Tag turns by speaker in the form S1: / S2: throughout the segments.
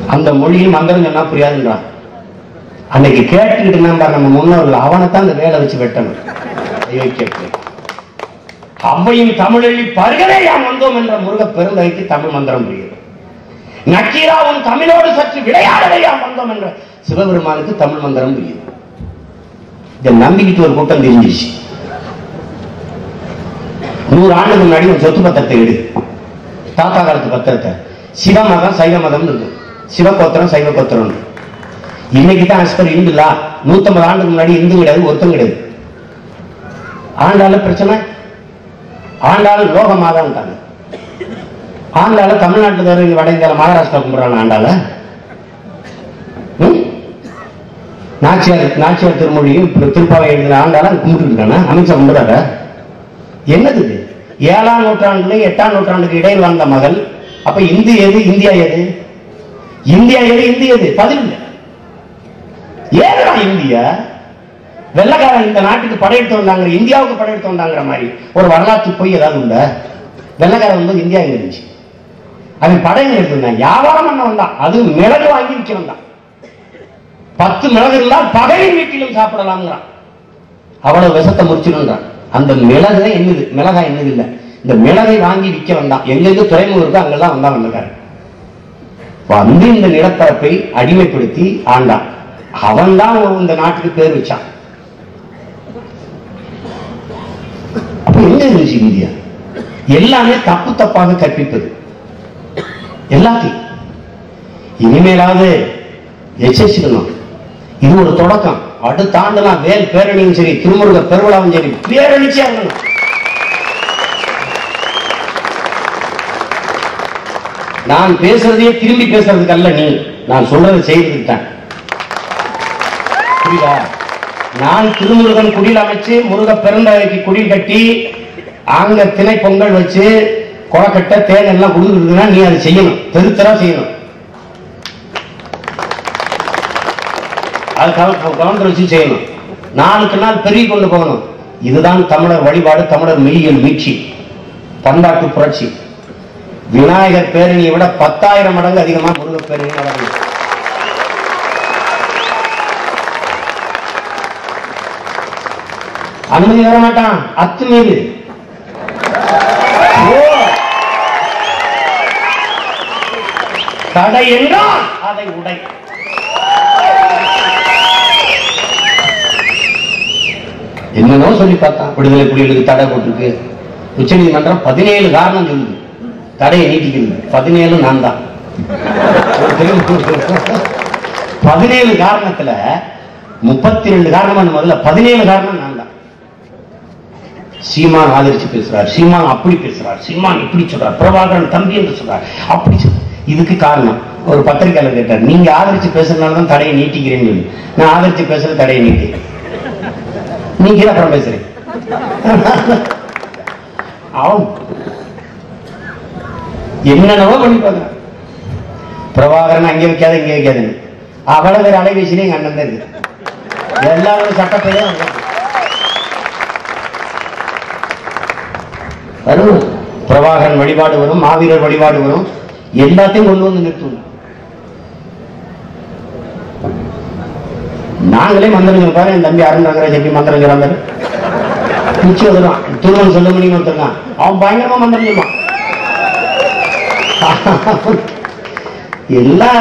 S1: அந்த மொழியும் மந்திரம் சொன்னா புரியாதுன்றான். அன்னைக்கு கேட்டுக்கிட்டு நம்ம முன்னோர்கள் அவனைத்தான் அந்த வேலை வச்சு வெட்டணும். அவ்வையும் தமிழில் பருகவே யாம் வந்தோம் என்ற முருக பெருந்தகைக்கு தமிழ் மந்திரம் புரியுது. நக்கீராவும் தமிழோடு சற்று விளையாடவே யாம் வந்தோம் என்ற சிவபெருமானுக்கு தமிழ் மந்திரம் புரியுது. இதை நம்பிக்கிட்டு ஒரு கூட்டம் தெரிஞ்சிருச்சு. 100 ஆண்டுக்கு முன்னாடி ஒரு சொத்து பத்திரத்தை எடு, தாத்தா காலத்து பத்திரத்தை. சிவ மதம் சைவ மதம் இருக்கு, சிவகோத்திரம் சைவ கோத்திரம். இன்னைக்கு தான் அஸ்பர் இந்துலா. 150 ஆண்டுக்கு முன்னாடி இந்து கிடையாது, ஒருத்தம் கிடையாது. ஆண்டால பிரச்சனை, ஆண்டாள் லோக மாதான்ட்டாங்க. ஆண்டால தமிழ்நாட்டுல தவிர வட இந்தியால மகாராஷ்டிரா கும்பிடுறாங்க. ஆண்டால நாச்சியார் திருமொழியும் திருப்பாவை எழுதின ஆண்டால கும்பிட்டு இருக்காங்க. அமைச்சர் கும்பிடுறாங்க. என்னது 7ஆம் நூற்றாண்டுல 8ஆம் நூற்றாண்டுக்கு இடையில் வந்த மகள். அப்ப இந்து எது, இந்தியா எது? இந்தியா எது, இந்து எது? பதில் இல்லை. ஏதா இந்தியா? வெள்ளக்காரன் இந்த நாட்டுக்கு படையெடுத்து வந்தாங்க, இந்தியாவுக்கு படையெடுத்து வந்தாங்கிற மாதிரி ஒரு வரலாற்று போய் ஏதாவது உண்டா? வெள்ளக்காரன் வந்து இந்தியா எங்க இருந்துச்சு? அவன் படையெடுத்து எடுத்திருந்தான், வியாபாரம் பண்ண வந்தான். அது மிளகு வாங்கி விற்க வந்தான். 10 மிளகு இருந்தால் பகையின் வீட்டிலும் சாப்பிடலாம்ங்கிறான். அவ்வளவு விஷத்தை முடிச்சிடுன்றான். அந்த மிளகு என்னது? மிளகா என்னது இல்லை, இந்த மிளகை வாங்கி விற்க வந்தான். எங்களுக்கு துறைமுகம் இருக்கோ அங்கெல்லாம் வந்தான் வெள்ளக்காரன். வந்து இந்த நிலப்பரப்பை அடிமைப்படுத்தி ஆண்டான். அவன் தான் இந்த நாட்டுக்கு பேர் வச்சான். அப்ப என்ன இருந்துச்சு இந்தியா? எல்லாமே தப்பு தப்பாக கற்பிப்பது எல்லாத்தையும். இனிமேலாவது எச்சரிக்கணும். இது ஒரு தொடக்கம். அடுத்த ஆண்டுலாம் வேல் பேரணியும் சரி, திருமுருக பெருவிழாவும் சரி, பேரணிச்சே ஆகணும். நான் பேசுறதையே திரும்பி பேசுறதுக்கு அல்ல, நீ நான் சொல்றதை செய்வதுக்கு தான். புரியுதா? நான் திருமுருகன் குடியில் அமைச்சு, முருக பெருந்தகைக்கு குடில் கட்டி, அங்க திணை பொங்கல் வச்சு, கொலக்கட்டை தேன் எல்லாம் கொடுக்குறதுன்னா நீ அதை செய்யணும், தெருத்தரா செய்யணும். அது கவனத்தில் வச்சு செய்யணும். நாளுக்கு நாள் பெருகி கொண்டு போகணும். இதுதான் தமிழர் வழிபாடு, தமிழர் மெய்யியல் மீட்சி, பண்பாட்டு புரட்சி. விநாயகர் பேரணியை விட 10,000 மடங்கு அதிகமாக முருக பேரணி நடக்கும். அனுமதி தர மாட்டான். அத்துமீறி தடை என்றால் அதை உடை. என்னன்னோ சொல்லி பார்த்தான். விடுதலை புலிகளுக்கு தடை போட்டிருக்கு. உச்ச நீதிமன்றம் 17 காரணம் சொல்லுது தடையை நீட்டிக்கிறது. 17 நான் தான். 17 காரணத்துல 32 காரணம் முதல்ல, 17 காரணம் நான் தான். சீமான் ஆதரிச்சு பேசுறார், சீமான் அப்படி பேசுறார், சீமான் இப்படி சொல்றார், பிரபாகரன் தம்பி என்று சொல்றார், அப்படி சொல்ற. இதுக்கு காரணம் ஒரு பத்திரிகையாளர் கேட்டார், நீங்க ஆதரிச்சு பேசுறதுனாலதான் தடையை நீட்டிக்கிறேன்னு சொல்லி. நான் ஆதரிச்சு பேசுற தடையை நீட்டிக்கிறேன், நீங்க அப்புறம் பேசுறேன். என்னென்னவோ பண்ணி பார்க்கிறேன். பிரபாகரன் அங்கே வைக்காத இங்கே வைக்காதுன்னு அவ்வளவு பேர் அலைபேசியிலே எங்க அண்ணன் தான் இருக்கு. எல்லாரும் சட்டப்பையும் வரும். பிரபாகரன் வழிபாடு வரும், மாவீரர் வழிபாடு வரும், எல்லாத்தையும் கொண்டு வந்து நிறுத்தும். நாங்களே மந்திரம் பாரு, என் தம்பி அருண் நகராஜ் எப்படி மந்திரம் சொல்றாரு. நிச்சயம் வருவான். திருமணம் சொல்ல முடியும் ஒருத்தருக்கான், அவன் பயங்கரமா மந்திரம் சொல்லுவான். எல்லா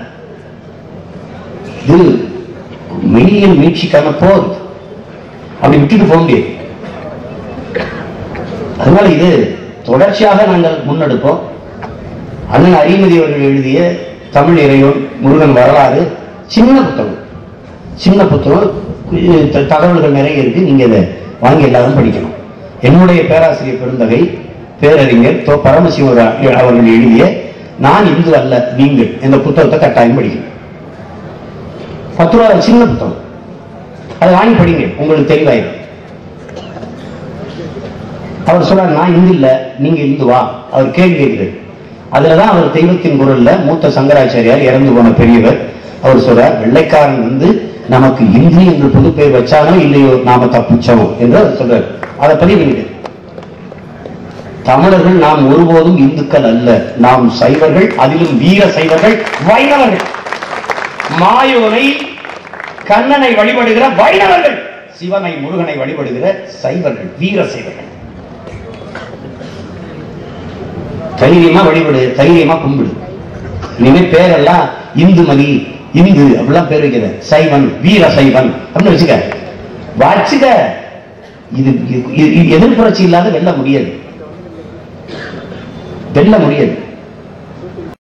S1: இது மெய்யியல் மீட்சிக்கான போர். அப்படி விட்டுட்டு போக முடியாது. அதனால இது தொடர்ச்சியாக நாங்கள் முன்னெடுப்போம். அண்ணன் அறிமதி அவர்கள் எழுதிய தமிழ் இறைவன் முருகன் வரலாறு சின்ன புத்தகம், சின்ன புத்தகம், தகவல்கள் நிறைய இருக்கு. நீங்க இதை வாங்கி எல்லாரும் படிக்கணும். என்னுடைய பேராசிரியர் பெருந்தகை பேரறிஞர் பரமசிவ அவர்கள் எழுதிய நான் இந்து அல்ல நீங்கள் இந்த புத்தகத்தை கட்டாயம் படிக்கணும். 10 ரூபா சின்ன புத்தகம், அதை வாங்கி படிங்க, உங்களுக்கு தெளிவாயிடும். அவர் சொல்றார், நான் இந்து இல்ல நீங்க இந்துவா? அவர் கேள்வி கேட்கிறார். அதுலதான் அவர் தெய்வத்தின் குரல்ல மூத்த சங்கராச்சாரியார் இறந்து போன பெரியவர் அவர் சொல்றார், வெள்ளைக்காரன் வந்து நமக்கு இந்து என்று புது பெயர் வச்சாலும் இல்லையோ நாம தப்பிச்சோம் என்று அவர் சொல்றார். அதை பதிவு பண்ணிட்டு தமிழர்கள் நாம் ஒருபோதும் இந்துக்கள் அல்ல, நாம் சைவர்கள், அதிலும் வீர சைவர்கள், வைணவர்கள். மாயோனை கண்ணனை வழிபடுகிற வைணவர்கள், சிவனை முருகனை வழிபடுகிற சைவர்கள், வீர சைவர்கள். தைரியமா வழிபடு, தைரியமா கும்பிடு. இனிமே பேரெல்லாம் இந்துமதி, இந்து அப்படிலாம் பேர் வைக்கிற, சைவன், வீர சைவன் அப்படின்னு வச்சுக்க. இது எதிர்ப்புரட்சி இல்லாத வெல்ல முடியாது, வெல்ல முடியாது.